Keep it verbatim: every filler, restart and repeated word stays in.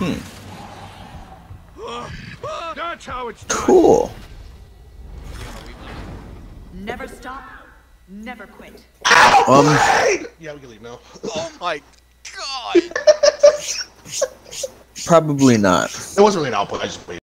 Hmm. That's how it's done. Cool. Never stop, never quit. Um. Yeah, we can leave now. Oh my god! Probably not. It wasn't really an output. I just waited.